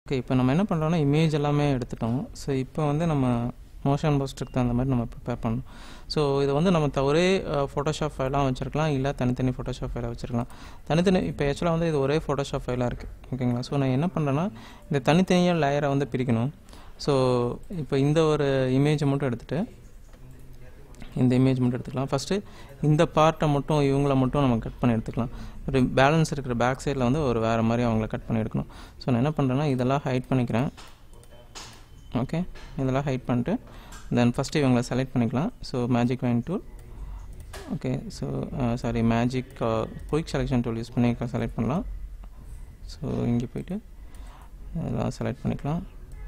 Okay, இப்போ நம்ம என்ன பண்ணுறோம்னா இமேஜ் எல்லாமே எடுத்துட்டோம். ஸோ இப்போ வந்து நம்ம மோஷன் போஸ்ட்டுக்கு தகுந்த மாதிரி நம்ம ப்ரிப்பேர் பண்ணணும். ஸோ இது வந்து நம்ம ஒரே ஃபோட்டோஷாப் ஃபைலாக வச்சுருக்கலாம், இல்லை தனித்தனி ஃபோட்டோஷாப் ஃபைலாக வச்சுருக்கலாம். தனித்தனி இப்போ ஆக்சுவலாக வந்து இது ஒரே ஃபோட்டோஷாப் ஃபைலாக இருக்குது, ஓகேங்களா. ஸோ நான் என்ன பண்ணுறேன்னா இந்த தனித்தனியாக லேயரை வந்து பிரிக்கணும். ஸோ இப்போ இந்த ஒரு இமேஜை மட்டும் எடுத்துகிட்டு இந்த இமேஜ் மட்டும் எடுத்துக்கலாம். ஃபஸ்ட்டு இந்த பார்ட்டை மட்டும் இவங்கள மட்டும் நம்ம கட் பண்ணி எடுத்துக்கலாம். ஒரு பேலன்ஸ் இருக்கிற பேக் சைடில் வந்து ஒரு வேறு மாதிரி அவங்கள கட் பண்ணி எடுக்கணும். ஸோ நான் என்ன பண்ணுறேன்னா இதெல்லாம் ஹைட் பண்ணிக்கிறேன். ஓகே, இதெல்லாம் ஹைட் பண்ணிட்டு தென் ஃபஸ்ட்டு இவங்களை செலக்ட் பண்ணிக்கலாம். So magic wand tool, okay, so sorry magic quick selection tool use பண்ணி செலக்ட் பண்ணலாம். ஸோ இங்கே போய்ட்டு இதெல்லாம் செலக்ட் பண்ணிக்கலாம்.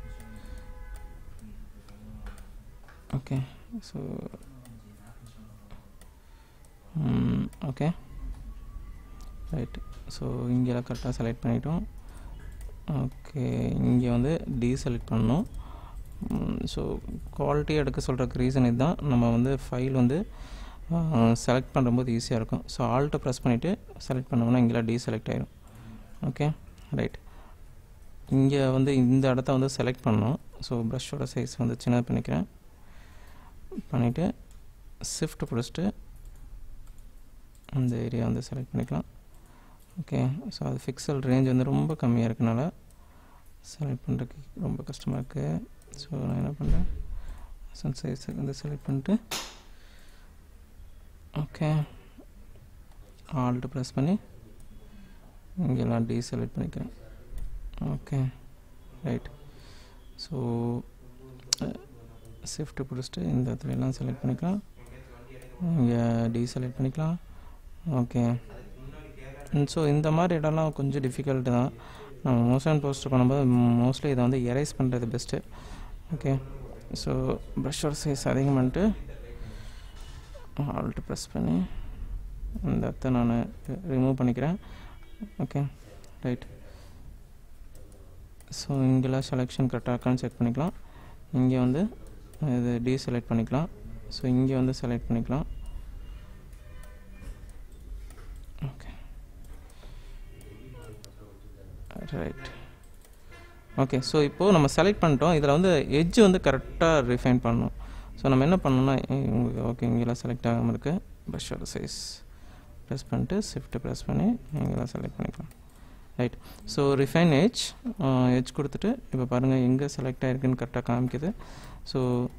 Okay, so okay right. So இங்கெல்லாம் கரெக்டாக செலக்ட் பண்ணிட்டோம். ஓகே, இங்கே வந்து டீசெலக்ட் பண்ணணும். ஸோ குவாலிட்டி எடுக்க சொல்கிறக்கு ரீசன் இதுதான். நம்ம வந்து ஃபைல் வந்து செலக்ட் பண்ணும்போது ஈஸியாக இருக்கும். ஸோ ஆல்ட்டை ப்ரெஸ் பண்ணிவிட்டு செலக்ட் பண்ணோம்னா இங்கெல்லாம் டீசெலக்ட் ஆகிடும். Okay right. இங்கே வந்து இந்த இடத்த வந்து செலக்ட் பண்ணணும். ஸோ ப்ரஷோட சைஸ் வந்து சின்னது பண்ணிக்கிறேன். பண்ணிவிட்டு ஷிஃப்ட் பிடிச்சிட்டு அந்த ஏரியா வந்து செலக்ட் பண்ணிக்கலாம். ஓகே, ஸோ அது பிக்சல் ரேஞ்ச் வந்து ரொம்ப கம்மியாக இருக்கனால செலக்ட் பண்ணுறதுக்கு ரொம்ப கஷ்டமாக இருக்குது. ஸோ நான் என்ன பண்ணுறேன், சைஸ் வந்து செலக்ட் பண்ணிட்டு ஓகே ஆல்ட் ப்ரெஸ் பண்ணி இங்கெல்லாம் டீசெலக்ட் பண்ணிக்கிறேன். Okay right. ஸோ ஷிஃப்ட் பிடிச்சிட்டு இந்த இடத்துல எல்லாம் செலக்ட் பண்ணிக்கலாம். இங்கே டீசெலக்ட் பண்ணிக்கலாம். ஓகே, ஸோ இந்த மாதிரி இடம்லாம் கொஞ்சம் டிஃபிகல்ட்டு தான். நம்ம மோஷன் போஸ்ட் பண்ணும்போது மோஸ்ட்லி இதை வந்து எரேஸ் பண்ணுறது பெஸ்ட்டு. ஓகே, ஸோ ப்ரஷோட சைஸ் அதிகம் பண்ணிட்டு ஆல்ட் ப்ரெஸ் பண்ணி இந்த இடத்த நான் ரிமூவ் பண்ணிக்கிறேன். Okay right. ஸோ இங்கெல்லாம் செலெக்ஷன் கரெக்டாக இருக்கான்னு செக் பண்ணிக்கலாம். இங்கே வந்து இது டீசெலக்ட் பண்ணிக்கலாம். ஸோ இங்கே வந்து செலக்ட் பண்ணிக்கலாம். Okay right. ஓகே, ஸோ இப்போது நம்ம செலக்ட் பண்ணிட்டோம். இதில் வந்து எட்ஜ் வந்து கரெக்டாக ரிஃபைன் பண்ணணும். ஸோ நம்ம என்ன பண்ணணும்னா ஓகே இங்கெல்லாம் செலக்ட் ஆகாமல் இருக்குது. ப்ரஷோட சைஸ் ப்ரெஸ் பண்ணிட்டு ஷிஃப்ட் ப்ரெஸ் பண்ணி இங்கெல்லாம் செலக்ட் பண்ணிக்கலாம். ரைட். ஸோ ரிஃபைன் எட்ஜ் கொடுத்துட்டு இப்போ பாருங்கள் எங்கே செலக்ட் ஆகிருக்குன்னு கரெக்டாக காமிக்குது. ஸோ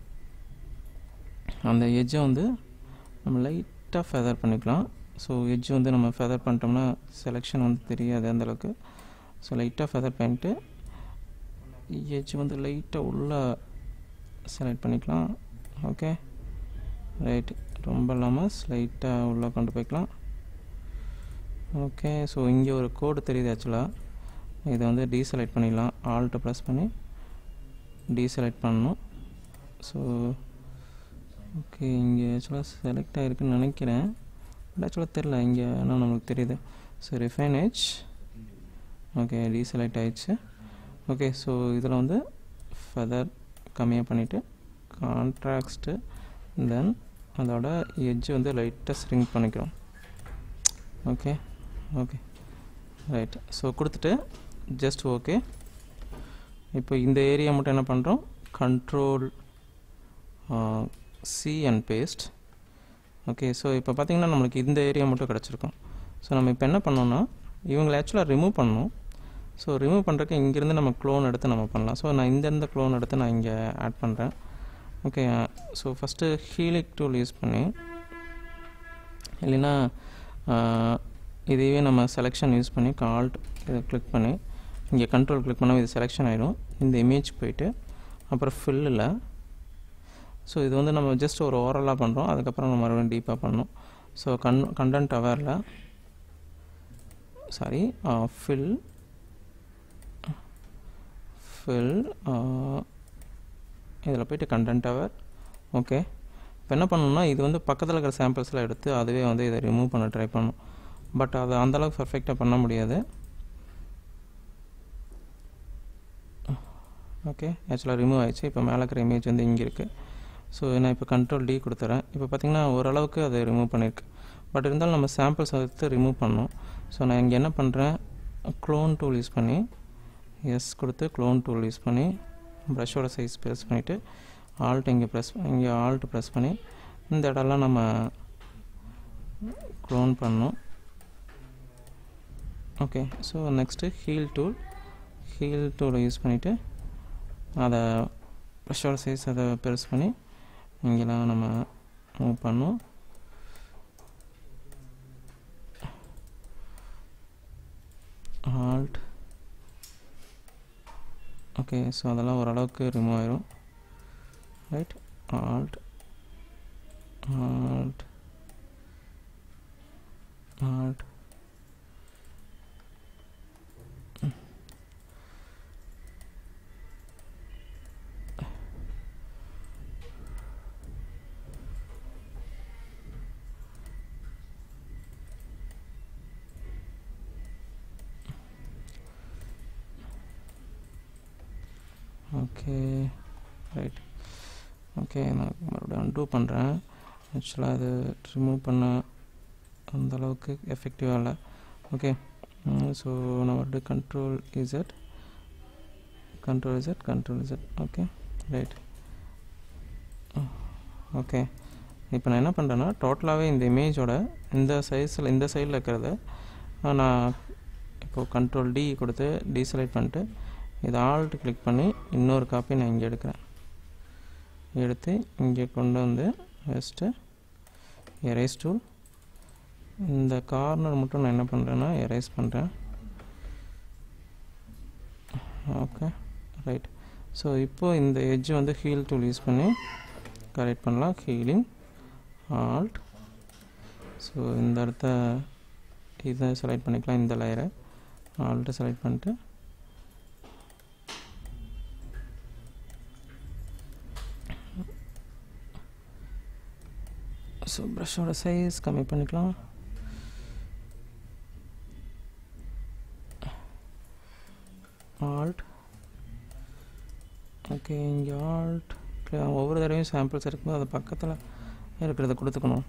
அந்த எட்ஜை வந்து நம்ம லைட்டாக ஃபெதர் பண்ணிக்கலாம். ஸோ எட்ஜ் வந்து நம்ம ஃபெதர் பண்ணிட்டோம்னா செலெக்ஷன் வந்து தெரியாது அந்தளவுக்கு. ஸோ லைட்டாக ஃபெதர் பண்ணிட்டு எட்ஜ் வந்து லைட்டாக உள்ளே செலக்ட் பண்ணிக்கலாம். Okay right. ரொம்ப இல்லாமல் ஸ்லைட்டாக உள்ளே கொண்டு போய்க்கலாம். ஓகே, ஸோ இங்கே ஒரு கோடு தெரியுது. ஆக்சுவலாக இதை வந்து டீசெலக்ட் பண்ணிடலாம். ஆல்ட்டை ப்ரெஸ் பண்ணி டீசெலக்ட் பண்ணணும். ஸோ ஓகே, இங்கே ஆக்சுவலாக செலக்ட் ஆகிருக்குன்னு நினைக்கிறேன், பட் ஆக்சுவலாக தெரில இங்கே ஆனால் நம்மளுக்கு தெரியுது. So refine edge, okay deselect ஆகிடுச்சு. ஓகே, ஸோ இதில் வந்து ஃபெதர் கம்மியாக பண்ணிவிட்டு கான்ட்ராஸ்ட்டு தென் அதோட எட்ஜ் வந்து லைட்டாக ஸ்ரிங்க் பண்ணிக்கிறோம். Okay okay right. ஸோ கொடுத்துட்டு ஜஸ்ட் ஓகே. இப்போ இந்த ஏரியா மட்டும் என்ன பண்ணுறோம், control C and paste. Okay, so இப்போ பார்த்திங்கன்னா நம்மளுக்கு இந்த ஏரியா மட்டும் கிடச்சிருக்கும். ஸோ நம்ம இப்போ என்ன பண்ணோன்னா இவங்களை ஆக்சுவலாக ரிமூவ் பண்ணணும். ஸோ ரிமூவ் பண்ணுறதுக்கு இங்கேருந்து நம்ம க்ளோன் எடுத்து நம்ம பண்ணலாம். ஸோ நான் இந்த க்ளோன் எடுத்து நான் இங்கே ஆட் பண்ணுறேன். Okay, so first healing tool use பண்ணி இல்லைன்னா இதையே நம்ம செலெக்ஷன் யூஸ் பண்ணி ஆல்ட் இதை கிளிக் பண்ணி இங்கே கண்ட்ரோல் கிளிக் பண்ணால் இது செலெக்ஷன் ஆகிடும். இந்த இமேஜ் போயிட்டு அப்புறம் ஃபில்லில், ஸோ இது வந்து நம்ம ஜஸ்ட் ஒரு ஓரலாக பண்ணுறோம், அதுக்கப்புறம் நம்ம மறுபடியும் டீப்பாக பண்ணணும். ஸோ கண்டென்ட் அவரில் சாரி ஃபில் இதில் போய்ட்டு கண்டென்ட் அவர். ஓகே, இப்போ என்ன பண்ணணும்னா இது வந்து பக்கத்தில் இருக்கிற சாம்பிள்ஸ்லாம் எடுத்து அதுவே வந்து இதை ரிமூவ் பண்ண ட்ரை பண்ணணும். பட் அதை அந்தளவுக்கு பர்ஃபெக்டாக பண்ண முடியாது. ஓகே, ஆக்சுவலாக ரிமூவ் ஆகிடுச்சு. இப்போ மேலே இருக்கிற இமேஜ் வந்து இங்கே இருக்குது. ஸோ நான் இப்போ கண்ட்ரோல் டி கொடுத்துறேன். இப்போ பார்த்திங்கன்னா ஓரளவுக்கு அதை ரிமூவ் பண்ணியிருக்கு. பட் இருந்தாலும் நம்ம சாம்பிள்ஸ் எடுத்து ரிமூவ் பண்ணணும். ஸோ நான் இங்கே என்ன பண்ணுறேன், க்ளோன் டூல் யூஸ் பண்ணி எஸ் கொடுத்து க்ளோன் டூல் யூஸ் பண்ணி ப்ரஷோட சைஸ் ப்ரெஸ் பண்ணிவிட்டு இங்கே ப்ரெஸ் பண்ணி இந்த இடம்லாம் நம்ம க்ளோன் பண்ணணும். ஓகே, ஸோ நெக்ஸ்ட்டு ஹீல் டூலை யூஸ் பண்ணிவிட்டு அதை ப்ரஷோட சைஸ் அதை ப்ரெஸ் பண்ணி இங்கெல்லாம் நம்ம மூவ் பண்ணோம். ஆல்ட் ஓகே, ஸோ அதெல்லாம் ஓரளவுக்கு ரிமூவ் ஆயிரும். Right, alt okay. Right, okay, நான் மறுபடியும் அன்டூ பண்ணுறேன். ஆக்சுவலாக அது ரிமூவ் பண்ண அந்தளவுக்கு எஃபெக்டிவாக இல்லை. ஓகே, ஸோ நான் மறுபடியும் control Z. Okay, right. Okay, இப்போ நான் என்ன பண்ணுறேன்னா டோட்டலாகவே இந்த இமேஜோட இந்த சைடில் இருக்கிறத நான் இப்போது கண்ட்ரோல் டி கொடுத்து டீசெலக்ட் பண்ணிட்டு இதை ஆல்ட் கிளிக் பண்ணி இன்னொரு காப்பி நான் இங்கே எடுத்து இங்கே கொண்டு வந்து ஃபஸ்ட்டு எரேஸ் டூல், இந்த கார்னர் மட்டும் நான் என்ன பண்ணுறேன்னா எரேஸ் பண்ணுறேன். Okay, right. ஸோ இப்போது இந்த எட்ஜ் வந்து ஹீல் டூல் யூஸ் பண்ணி கரெக்ட் பண்ணலாம். ஹீலிங் ஆல்ட், ஸோ இந்த இடத்த இதை செலக்ட் பண்ணிக்கலாம். இந்த லேயரை ஆல்ட்டு செலக்ட் பண்ணிட்டு ஸோ ப்ரஷோட சைஸ் கம்மி பண்ணிக்கலாம். ஆல்ட் ஓகே, இங்கே ஆல்ட் ஒவ்வொரு தடவையும் சாம்பிள்ஸ் இருக்கும்போது அது பக்கத்தில் இருக்கிறத கொடுத்துக்கணும்.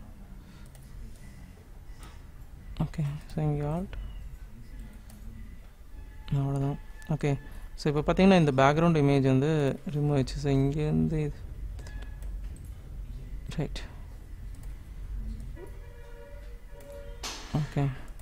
ஓகே, ஸோ இங்கே ஆல்ட் அவ்வளோதான். ஓகே, ஸோ இப்போ பார்த்தீங்கன்னா இந்த பேக்ரவுண்ட் இமேஜ் வந்து ரிமூவ் ஆயிடுச்சு. ஸோ இங்கேருந்து இது ரைட். ஓகே,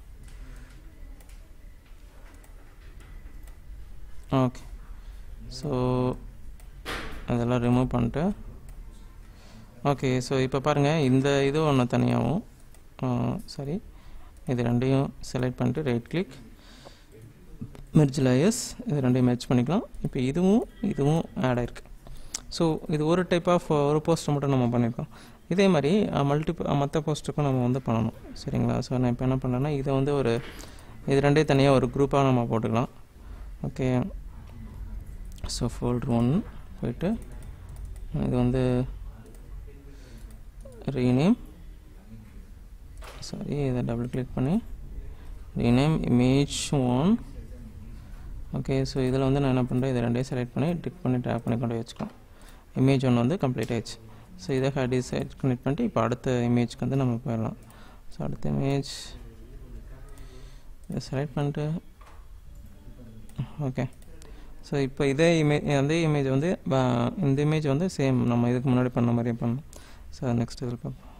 ஸோ அதெல்லாம் ரிமூவ் பண்ணிட்டு ஓகே, ஸோ இப்போ பாருங்கள் இந்த இது ஒன்று தனியாகவும் சரி, இது ரெண்டையும் செலக்ட் பண்ணிட்டு ரைட் கிளிக் மெர்ஜ் லேயர்ஸ், இது ரெண்டையும் மெர்ஜ் பண்ணிக்கலாம். இப்போ இதுவும் ஆட் ஆகிருக்கு. ஸோ இது ஒரு டைப் ஆஃப் ஒரு போஸ்ட்டை மட்டும் நம்ம பண்ணியிருக்கோம். இதே மாதிரி மற்ற போஸ்ட்டுக்கும் நம்ம வந்து பண்ணணும். சரிங்களா? ஸோ நான் இப்போ என்ன பண்ணுறேன்னா இதை வந்து இது ரெண்டே தனியாக ஒரு குரூப்பாக நம்ம போட்டுக்கலாம். ஓகே, ஸோ ஃபோல்டர் 1 போய்ட்டு இது வந்து ரீநேம், சாரி இதை டபுள் கிளிக் பண்ணி ரீநேம் இமேஜ் 1. ஓகே, ஸோ இதில் வந்து நான் என்ன பண்ணுறேன், இதை ரெண்டையும் செலக்ட் பண்ணி டிக் பண்ணி டேப் பண்ணி கொண்டு வச்சுக்கலாம். இமேஜ் 1 வந்து கம்ப்ளீட் ஆயிடுச்சு. ஸோ இதை கனெக்ட் பண்ணிட்டு இப்போ அடுத்த இமேஜ்க்கு வந்து நம்ம போயிடலாம். ஸோ அடுத்த இமேஜ் இதை செலக்ட் பண்ணிட்டு ஓகே, ஸோ இப்போ அதே இமேஜ் வந்து இந்த இமேஜ் வந்து சேம் நம்ம இதுக்கு முன்னாடி பண்ண மாதிரியே பண்ணணும். ஸோ நெக்ஸ்ட் இதில் பார்ப்போம்.